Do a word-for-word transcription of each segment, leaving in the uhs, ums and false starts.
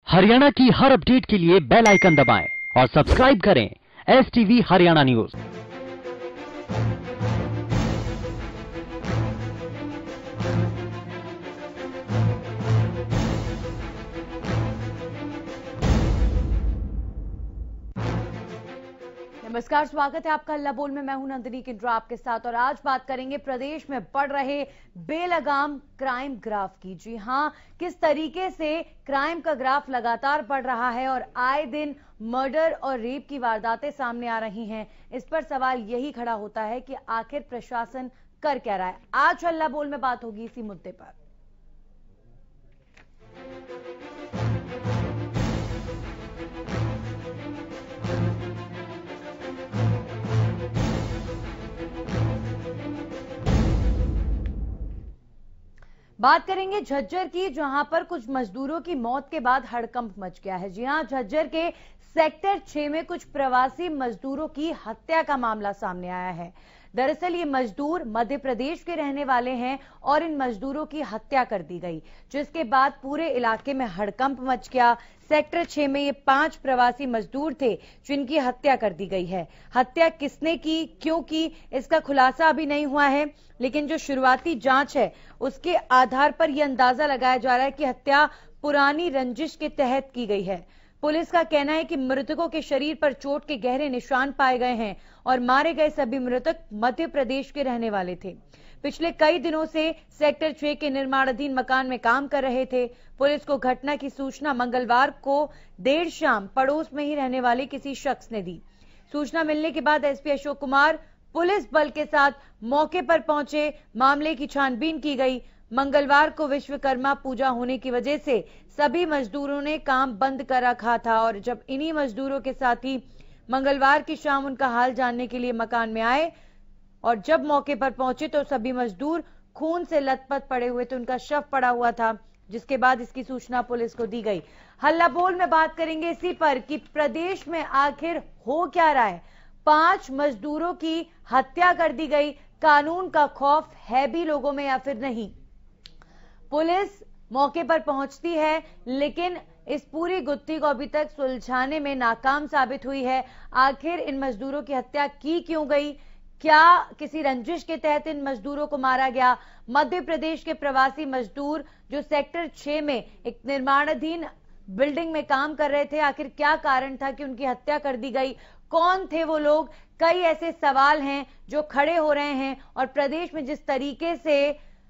हरियाणा की हर अपडेट के लिए बेल आइकन दबाएं और सब्सक्राइब करें एस टीवी हरियाणा न्यूज। नमस्कार, स्वागत है आपका हल्ला बोल में। मैं हूं नंदिनी किंड्रा आपके साथ और आज बात करेंगे प्रदेश में बढ़ रहे बेलगाम क्राइम ग्राफ की। जी हां, किस तरीके से क्राइम का ग्राफ लगातार बढ़ रहा है और आए दिन मर्डर और रेप की वारदातें सामने आ रही हैं। इस पर सवाल यही खड़ा होता है कि आखिर प्रशासन कर क्या रहा है। आज हल्ला बोल में बात होगी इसी मुद्दे पर। बात करेंगे झज्जर की, जहां पर कुछ मजदूरों की मौत के बाद हड़कंप मच गया है। जी हां, झज्जर के सेक्टर छह में कुछ प्रवासी मजदूरों की हत्या का मामला सामने आया है। दरअसल ये मजदूर मध्य प्रदेश के रहने वाले हैं और इन मजदूरों की हत्या कर दी गई, जिसके बाद पूरे इलाके में हड़कंप मच गया। सेक्टर छह में ये पांच प्रवासी मजदूर थे जिनकी हत्या कर दी गई है। हत्या किसने की, क्यों की, इसका खुलासा अभी नहीं हुआ है, लेकिन जो शुरुआती जांच है उसके आधार पर यह अंदाजा लगाया जा रहा है कि हत्या पुरानी रंजिश के तहत की गई है। पुलिस का कहना है कि मृतकों के शरीर पर चोट के गहरे निशान पाए गए हैं और मारे गए सभी मृतक मध्य प्रदेश के रहने वाले थे। पिछले कई दिनों से सेक्टर छह के निर्माणाधीन मकान में काम कर रहे थे। पुलिस को घटना की सूचना मंगलवार को देर शाम पड़ोस में ही रहने वाले किसी शख्स ने दी। सूचना मिलने के बाद एसपी अशोक कुमार पुलिस बल के साथ मौके पर पहुंचे। मामले की छानबीन की गई। मंगलवार को विश्वकर्मा पूजा होने की वजह से सभी मजदूरों ने काम बंद कर रखा था और जब इन्हीं मजदूरों के साथी मंगलवार की शाम उनका हाल जानने के लिए मकान में आए और जब मौके पर पहुंचे तो सभी मजदूर खून से लथपथ पड़े हुए थे, उनका शव पड़ा हुआ था, जिसके बाद इसकी सूचना पुलिस को दी गई। हल्ला बोल में बात करेंगे इसी पर कि प्रदेश में आखिर हो क्या रहा है। पांच मजदूरों की हत्या कर दी गई। कानून का खौफ है भी लोगों में या फिर नहीं? पुलिस मौके पर पहुंचती है लेकिन इस पूरी गुत्थी को अभी तक सुलझाने में नाकाम साबित हुई है। आखिर इन मजदूरों की हत्या की क्यों गई? क्या किसी रंजिश के तहत इन मजदूरों को मारा गया? मध्य प्रदेश के प्रवासी मजदूर जो सेक्टर छह में एक निर्माणाधीन बिल्डिंग में काम कर रहे थे, आखिर क्या कारण था कि उनकी हत्या कर दी गई? कौन थे वो लोग? कई ऐसे सवाल हैं जो खड़े हो रहे हैं और प्रदेश में जिस तरीके से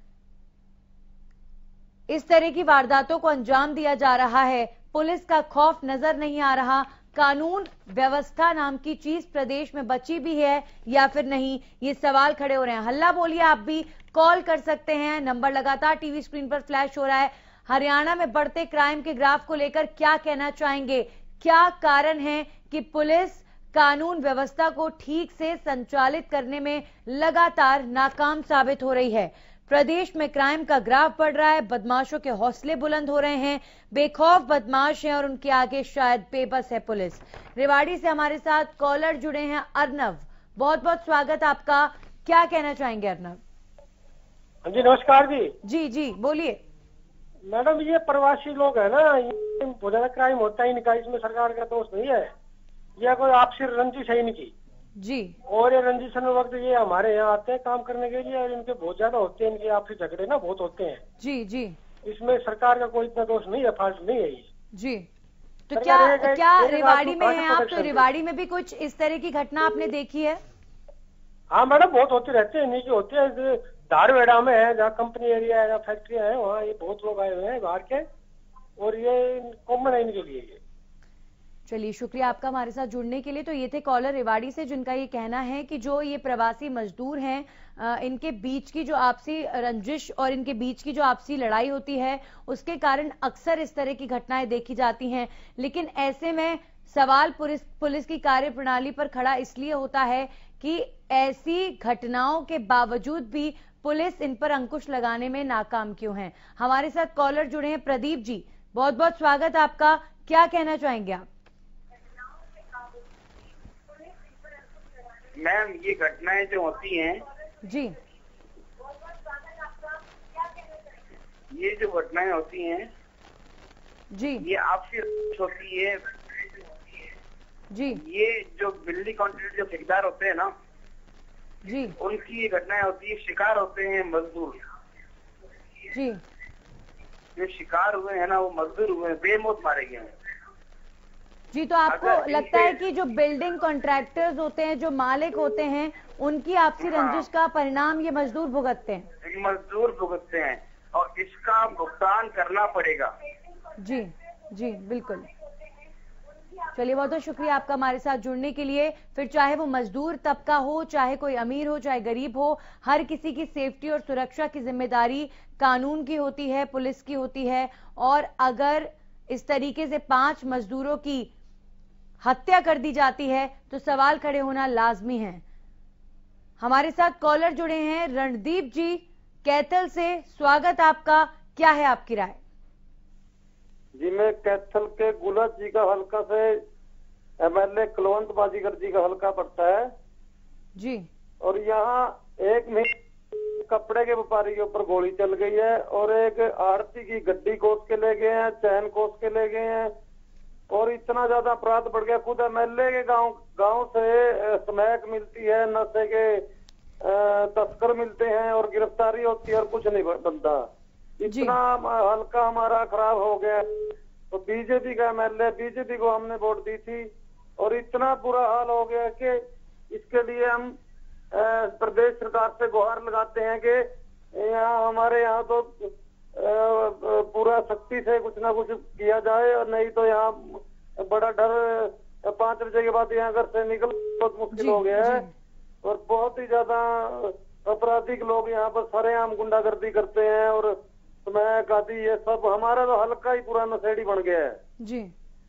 इस तरह की वारदातों को अंजाम दिया जा रहा है, पुलिस का खौफ नजर नहीं आ रहा। कानून व्यवस्था नाम की चीज प्रदेश में बची भी है या फिर नहीं, ये सवाल खड़े हो रहे हैं। हल्ला बोलिए, आप भी कॉल कर सकते हैं। नंबर लगातार टीवी स्क्रीन पर फ्लैश हो रहा है। हरियाणा में बढ़ते क्राइम के ग्राफ को लेकर क्या कहना चाहेंगे? क्या कारण है कि पुलिस कानून व्यवस्था को ठीक से संचालित करने में लगातार नाकाम साबित हो रही है? प्रदेश में क्राइम का ग्राफ बढ़ रहा है, बदमाशों के हौसले बुलंद हो रहे हैं, बेखौफ बदमाश हैं और उनके आगे शायद बेबस है पुलिस। रेवाड़ी से हमारे साथ कॉलर जुड़े हैं अर्नव, बहुत बहुत स्वागत आपका। क्या कहना चाहेंगे अर्नव? जी नमस्कार जी। जी जी बोलिए। मैडम, ये प्रवासी लोग है ना, ये बहुत ज्यादा क्राइम होता है इनका, इसमें सरकार का दोष नहीं है। यह कोई आपसी रंजिश है इनकी जी। और ये रंजिशन वक्त ये हमारे यहाँ आते हैं काम करने के लिए और इनके बहुत ज्यादा होते हैं, इनके आपसी झगड़े ना बहुत होते हैं। जी जी। इसमें सरकार का कोई इतना दोष नहीं है, फाल्ट नहीं है ये। जी, तो क्या क्या रेवाड़ी में है आप, तो रेवाड़ी में भी कुछ इस तरह की घटना आपने देखी है? हाँ मैडम, बहुत होते रहते हैं, नीचे होते हैं। धारवेड़ा में है, जहाँ कंपनी एरिया है, जहाँ फैक्ट्रियाँ हैं, वहाँ ये बहुत लोग आए हुए हैं बाहर के और ये कॉमन है इनके लिए। ये चलिए, शुक्रिया आपका हमारे साथ जुड़ने के लिए। तो ये थे कॉलर रेवाड़ी से, जिनका ये कहना है कि जो ये प्रवासी मजदूर हैं, इनके बीच की जो आपसी रंजिश और इनके बीच की जो आपसी लड़ाई होती है उसके कारण अक्सर इस तरह की घटनाएं देखी जाती हैं। लेकिन ऐसे में सवाल पुलिस पुलिस की कार्यप्रणाली पर खड़ा इसलिए होता है कि ऐसी घटनाओं के बावजूद भी पुलिस इन पर अंकुश लगाने में नाकाम क्यों है। हमारे साथ कॉलर जुड़े हैं प्रदीप जी, बहुत बहुत स्वागत आपका। क्या कहना चाहेंगे आप? मैम, ये घटनाएं जो होती हैं जी, ये जो घटनाएं होती हैं जी ये आपसी रंजिश होती है जी ये जो बिल्डिंग कॉन्ट्रैक्टर जो ठेकेदार होते हैं ना जी उनकी ये घटनाएं होती है। शिकार होते हैं मजदूर, जी जो शिकार हुए हैं ना वो मजदूर हुए हैं, बेमौत मारे गए हैं। जी तो आपको अगर लगता है इनसे- कि जो बिल्डिंग कॉन्ट्रैक्टर्स होते हैं, जो मालिक होते हैं, उनकी आपसी हाँ। रंजिश का परिणाम ये मजदूर भुगतते हैं? ये मजदूर भुगतते हैं और इसका भुगतान करना पड़ेगा। जी जी बिल्कुल। चलिए, बहुत बहुत शुक्रिया आपका हमारे साथ जुड़ने के लिए। फिर चाहे वो मजदूर तबका हो, चाहे कोई अमीर हो, चाहे गरीब हो, हर किसी की सेफ्टी और सुरक्षा की जिम्मेदारी कानून की होती है, पुलिस की होती है। और अगर इस तरीके से पांच मजदूरों की हत्या कर दी जाती है तो सवाल खड़े होना लाजमी है। हमारे साथ कॉलर जुड़े हैं रणदीप जी कैथल से। स्वागत आपका, क्या है आपकी राय? जी, मैं कैथल के गुलाब जी का हल्का से एमएलए कुलवंत बाजीगर जी का हल्का पड़ता है जी। और यहाँ एक में कपड़े के व्यापारी के ऊपर गोली चल गई है और एक आड़ती की गड्डी कोस के ले गए हैं, चैन कोस के ले गए हैं और इतना ज्यादा अपराध बढ़ गया। खुद एमएलए के गांव गांव से स्मैक मिलती है, नशे के तस्कर मिलते हैं और गिरफ्तारी होती है और कुछ नहीं बनता। इतना हल्का हमारा खराब हो गया। तो बीजेपी का एमएलए, बीजेपी को हमने वोट दी थी और इतना बुरा हाल हो गया कि इसके लिए हम प्रदेश सरकार से गुहार लगाते हैं कि यहाँ हमारे यहाँ तो पूरा सख्ती से कुछ ना कुछ किया जाए और नहीं तो यहाँ बड़ा डर। पांच बजे के बाद यहाँ घर से निकल बहुत मुश्किल हो गया है और बहुत ही ज्यादा आपराधिक लोग यहाँ पर सरेआम गुंडागर्दी करते हैं और स्मैक आदि ये सब। हमारा तो हल्का ही पूरा नशेड़ी बन गया है। जी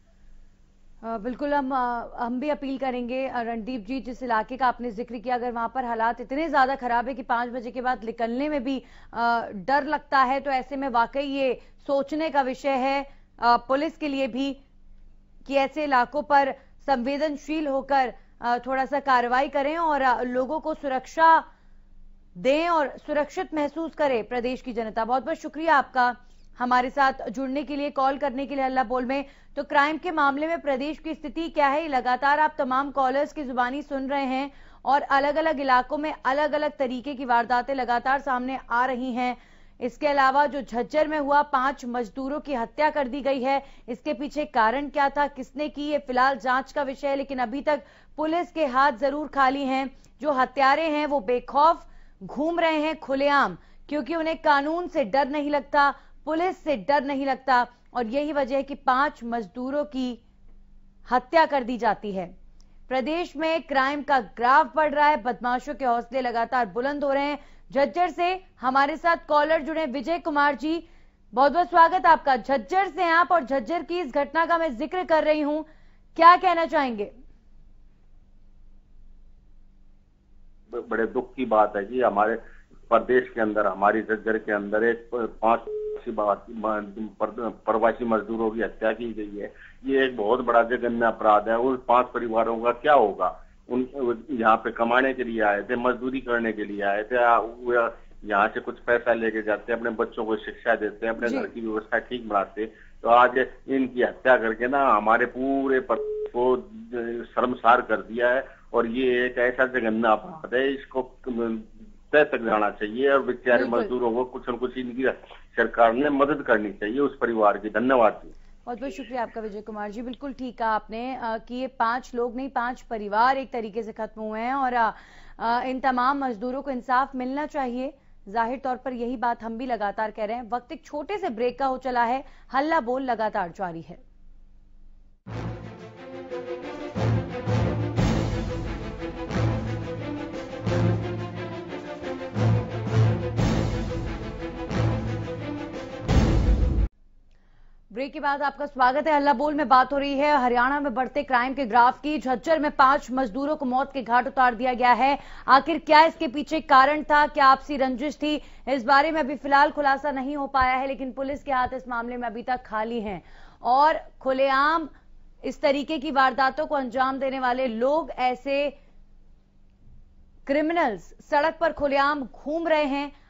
आ, बिल्कुल। हम आ, हम भी अपील करेंगे रणदीप जी, जिस इलाके का आपने जिक्र किया, अगर वहां पर हालात इतने ज्यादा खराब है कि पांच बजे के बाद निकलने में भी आ, डर लगता है, तो ऐसे में वाकई ये सोचने का विषय है आ, पुलिस के लिए भी कि ऐसे इलाकों पर संवेदनशील होकर आ, थोड़ा सा कार्रवाई करें और आ, लोगों को सुरक्षा दें और सुरक्षित महसूस करे प्रदेश की जनता। बहुत बहुत शुक्रिया आपका हमारे साथ जुड़ने के लिए, कॉल करने के लिए हल्ला बोल में। तो क्राइम के मामले में प्रदेश की स्थिति क्या है, लगातार आप तमाम कॉलर्स की जुबानी सुन रहे हैं और अलग अलग इलाकों में अलग अलग तरीके की वारदातें लगातार सामने आ रही हैं। इसके अलावा जो झज्जर में हुआ, पांच मजदूरों की हत्या कर दी गई है, इसके पीछे कारण क्या था, किसने की, ये फिलहाल जांच का विषय है। लेकिन अभी तक पुलिस के हाथ जरूर खाली हैं। जो हत्यारे हैं वो बेखौफ घूम रहे हैं खुलेआम, क्योंकि उन्हें कानून से डर नहीं लगता, पुलिस से डर नहीं लगता और यही वजह है कि पांच मजदूरों की हत्या कर दी जाती है। प्रदेश में क्राइम का ग्राफ बढ़ रहा है, बदमाशों के हौसले लगातार बुलंद हो रहे हैं। झज्जर से हमारे साथ कॉलर जुड़े विजय कुमार जी, बहुत बहुत स्वागत आपका। झज्जर से आप और झज्जर की इस घटना का मैं जिक्र कर रही हूं, क्या कहना चाहेंगे? बड़े दुख की बात है कि हमारे प्रदेश के अंदर, हमारी झज्जर के अंदर एक पांच प्रवासी मजदूरों की हत्या की गई है। ये एक बहुत बड़ा जघन्य अपराध है। उन पांच परिवारों का क्या होगा? उन यहाँ पे कमाने के लिए आए थे, मजदूरी करने के लिए आए थे, यहाँ से कुछ पैसा लेके जाते, अपने बच्चों को शिक्षा देते, अपने घर की व्यवस्था ठीक बनाते, तो आज इनकी हत्या करके ना हमारे पूरे को शर्मसार कर दिया है। और ये एक ऐसा जघन्य अपराध है, इसको तय तक जाना चाहिए और बेचारे मजदूरों को कुछ न कुछ इनकी सरकार ने मदद करनी चाहिए उस परिवार की। धन्यवाद जी। बहुत बहुत शुक्रिया आपका विजय कुमार जी। बिल्कुल ठीक कहा आपने आ, कि ये पांच लोग नहीं, पांच परिवार एक तरीके से खत्म हुए हैं और आ, आ, इन तमाम मजदूरों को इंसाफ मिलना चाहिए। जाहिर तौर पर यही बात हम भी लगातार कह रहे हैं। वक्त एक छोटे से ब्रेक का हो चला है, हल्ला बोल लगातार जारी है। ब्रेक के बाद आपका स्वागत है। हल्ला बोल में बात हो रही है हरियाणा में बढ़ते क्राइम के ग्राफ की। झज्जर में पांच मजदूरों को मौत के घाट उतार दिया गया है। आखिर क्या इसके पीछे कारण था, क्या आपसी रंजिश थी, इस बारे में अभी फिलहाल खुलासा नहीं हो पाया है। लेकिन पुलिस के हाथ इस मामले में अभी तक खाली हैं और खुलेआम इस तरीके की वारदातों को अंजाम देने वाले लोग, ऐसे क्रिमिनल्स सड़क पर खुलेआम घूम रहे हैं।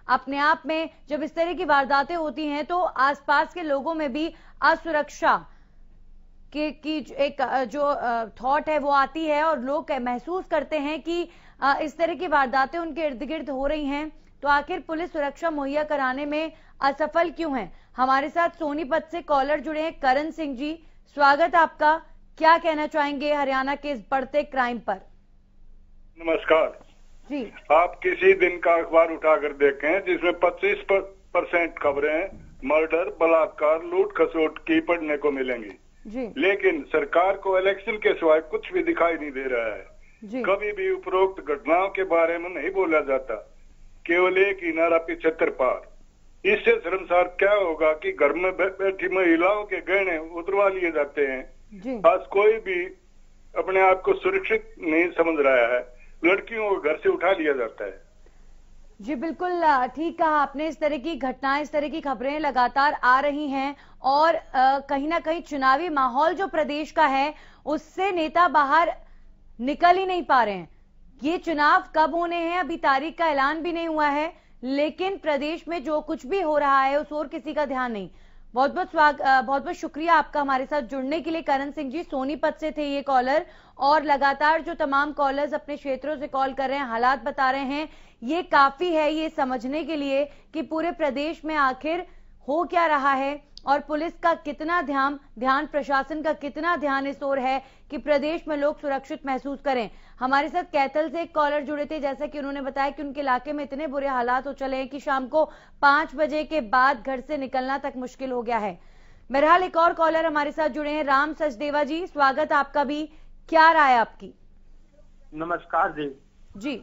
अपने आप में जब इस तरह की वारदातें होती हैं तो आसपास के लोगों में भी असुरक्षा की, की एक जो थॉट है वो आती है और लोग महसूस करते हैं कि इस तरह की वारदातें उनके इर्द गिर्द हो रही हैं, तो आखिर पुलिस सुरक्षा मुहैया कराने में असफल क्यों है। हमारे साथ सोनीपत से कॉलर जुड़े हैं करण सिंह जी, स्वागत आपका। क्या कहना चाहेंगे हरियाणा के इस बढ़ते क्राइम पर? नमस्कार जी। आप किसी दिन का अखबार उठाकर देखें जिसमें पच्चीस परसेंट खबरें मर्डर, बलात्कार, लूट खसोट की पढ़ने को मिलेंगी जी। लेकिन सरकार को इलेक्शन के सिवाय कुछ भी दिखाई नहीं दे रहा है जी। कभी भी उपरोक्त घटनाओं के बारे में नहीं बोला जाता, केवल एक ही नारा पिछहत्तर पार। इससे शर्मसार क्या होगा कि घर में बैठी महिलाओं के गहने उतरवा लिए जाते हैं। जी। आज कोई भी अपने आप को सुरक्षित नहीं समझ रहा है, लड़कियों को घर से उठा लिया जाता है। जी बिल्कुल ठीक कहा आपने। इस तरह की घटनाएं, इस तरह की खबरें लगातार आ रही हैं और आ, कहीं ना कहीं चुनावी माहौल जो प्रदेश का है उससे नेता बाहर निकल ही नहीं पा रहे हैं। ये चुनाव कब होने हैं अभी तारीख का ऐलान भी नहीं हुआ है, लेकिन प्रदेश में जो कुछ भी हो रहा है उस ओर किसी का ध्यान नहीं। बहुत बहुत स्वागत, बहुत बहुत शुक्रिया आपका हमारे साथ जुड़ने के लिए करण सिंह जी। सोनीपत से थे ये कॉलर और लगातार जो तमाम कॉलर्स अपने क्षेत्रों से कॉल कर रहे हैं, हालात बता रहे हैं, ये काफी है ये समझने के लिए कि पूरे प्रदेश में आखिर हो क्या रहा है और पुलिस का कितना ध्यान ध्यान प्रशासन का कितना ध्यान इस ओर है कि प्रदेश में लोग सुरक्षित महसूस करें। हमारे साथ कैथल से एक कॉलर जुड़े थे, जैसा कि उन्होंने बताया कि उनके इलाके में इतने बुरे हालात हो चले हैं कि शाम को पांच बजे के बाद घर से निकलना तक मुश्किल हो गया है। बहरहाल एक और कॉलर हमारे साथ जुड़े हैं, राम सचदेवा जी, स्वागत आपका भी। क्या राय आपकी? नमस्कार जी। जी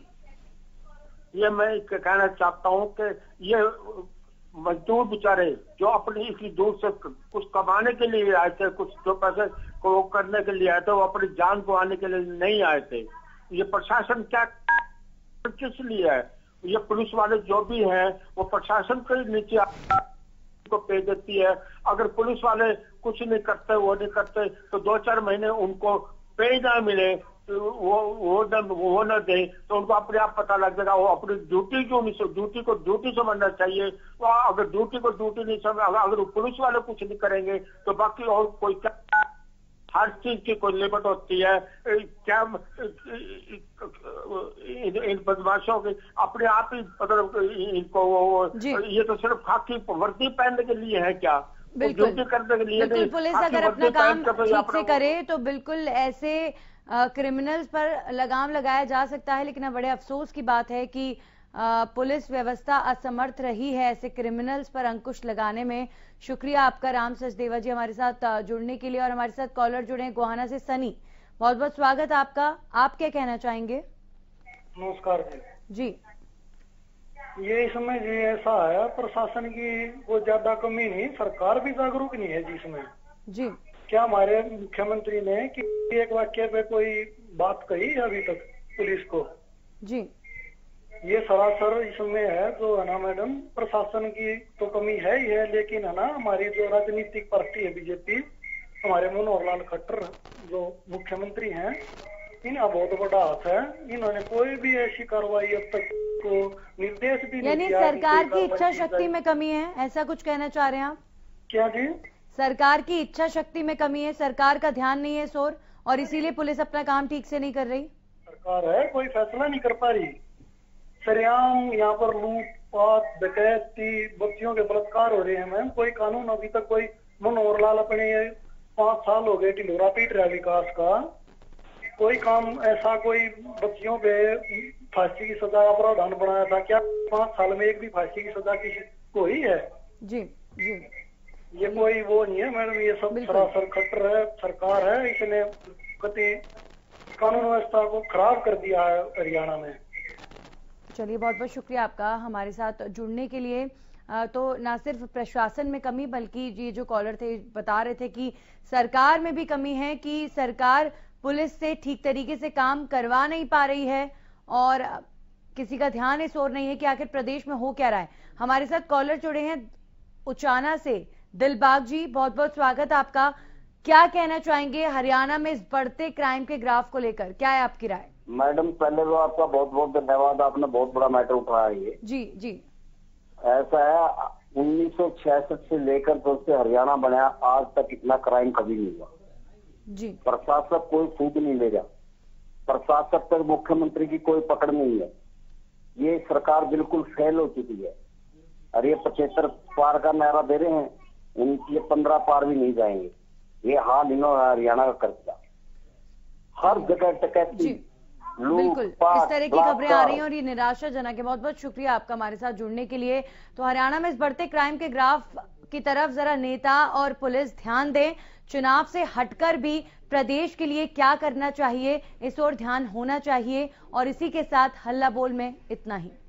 ये मैं कहना चाहता हूँ कि ये मजदूर बेचारे जो अपनी इतनी दूर से कुछ कमाने के लिए आए थे, कुछ जो पैसे को करने के लिए आए थे, वो अपनी जान गंवाने के लिए नहीं आए थे। ये प्रशासन क्या किस लिए है? ये पुलिस वाले जो भी हैं वो प्रशासन के नीचे को पे देती है। अगर पुलिस वाले कुछ नहीं करते, वो नहीं करते, तो दो चार महीने उनको पे ना मिले, वो वो न वो न दे, तो उनको अपने आप पता लग जाएगा। वो अपनी ड्यूटी क्यों नहीं, ड्यूटी को ड्यूटी समझना चाहिए। वो अगर ड्यूटी को ड्यूटी नहीं समझ, अगर पुलिस वाले कुछ नहीं करेंगे तो बाकी और कोई क्या, हर चीज की कोई लिमिट होती है। क्या इन, इन बदमाशों की अपने आप ही मतलब इनको वो, ये तो सिर्फ खाकी वर्दी पहनने के लिए है क्या? बिल्कुल करने के लिए बिल्कुल पुलिस अगर अपना काम ठीक से करे तो बिल्कुल ऐसे क्रिमिनल्स पर लगाम लगाया जा सकता है। लेकिन बड़े अफसोस की बात है कि आ, पुलिस व्यवस्था असमर्थ रही है ऐसे क्रिमिनल्स पर अंकुश लगाने में। शुक्रिया आपका राम सचदेवा जी हमारे साथ जुड़ने के लिए। और हमारे साथ कॉलर जुड़े हैं गोहाना से सनी, बहुत बहुत स्वागत आपका। आप क्या कहना चाहेंगे? नमस्कार जी। जी ये इसमें जी ऐसा है, प्रशासन की वो ज्यादा कमी नहीं, सरकार भी जागरूक नहीं है जिसमें। जी क्या हमारे मुख्यमंत्री ने कि एक वाक्य पे कोई बात कही है अभी तक पुलिस को? जी ये सरासर इसमें है जो है ना मैडम, प्रशासन की तो कमी है ही है, लेकिन है ना हमारी जो राजनीतिक पार्टी है बीजेपी, हमारे मनोहर लाल खट्टर जो मुख्यमंत्री हैं, इनका बहुत बड़ा हाथ है। इन्होंने कोई भी ऐसी कार्रवाई अब तक को निर्देश भी नहीं यानी दिया। सरकार की इच्छा शक्ति में कमी है, ऐसा कुछ कहना चाह रहे हैं आप? क्या जी? सरकार की इच्छा शक्ति में कमी है, सरकार का ध्यान नहीं है इस ओर और इसीलिए पुलिस अपना काम ठीक से नहीं कर रही। सरकार है कोई फैसला नहीं कर पा रही। सरेआम यहाँ पर लूटपाट, डकैती, बच्चियों के बलात्कार हो रहे हैं मैम, कोई कानून अभी तक कोई मनोहर लाल अपने पांच साल हो गए ढिंडोरा पीट रहा विकास का, कोई काम ऐसा कोई बच्चियों पे फांसी की सजा प्रावधान बनाया था क्या? पांच साल में एक भी फांसी की सजा किसी को ही है? जी जी ये कोई वो नहीं है मैडम, ये सब सरासर खट्टर है, सरकार है, इसने कति कानून व्यवस्था को खराब कर दिया है हरियाणा में। चलिए बहुत बहुत शुक्रिया आपका हमारे साथ जुड़ने के लिए। तो ना सिर्फ प्रशासन में कमी बल्कि ये जो कॉलर थे बता रहे थे कि सरकार में भी कमी है, कि सरकार पुलिस से ठीक तरीके से काम करवा नहीं पा रही है और किसी का ध्यान इस ओर नहीं है कि आखिर प्रदेश में हो क्या रहा है। हमारे साथ कॉलर जुड़े हैं उचाना से, दिलबाग जी, बहुत बहुत स्वागत आपका। क्या कहना चाहेंगे हरियाणा में इस बढ़ते क्राइम के ग्राफ को लेकर, क्या है आपकी राय? मैडम पहले तो आपका बहुत बहुत धन्यवाद, आपने बहुत बड़ा मैटर उठाया ये। जी जी ऐसा है, उन्नीस सौ छियासठ से लेकर तो उससे हरियाणा बना, आज तक इतना क्राइम कभी नहीं हुआ जी। प्रशासक कोई सूद नहीं ले रहा, प्रशासक पर मुख्यमंत्री की कोई पकड़ नहीं है। ये सरकार बिल्कुल फेल हो चुकी है। और ये पचहत्तर पार का नारा दे रहे हैं, उनकी पंद्रह पार भी नहीं जाएंगे। ये हाल इन्होंने हरियाणा का कर दिया, हर जगह टकैती, बिल्कुल इस तरह की खबरें आ रही हैं और ये निराशाजनक है। बहुत बहुत शुक्रिया आपका हमारे साथ जुड़ने के लिए। तो हरियाणा में इस बढ़ते क्राइम के ग्राफ की तरफ जरा नेता और पुलिस ध्यान दें। चुनाव से हटकर भी प्रदेश के लिए क्या करना चाहिए, इस ओर ध्यान होना चाहिए। और इसी के साथ हल्ला बोल में इतना ही।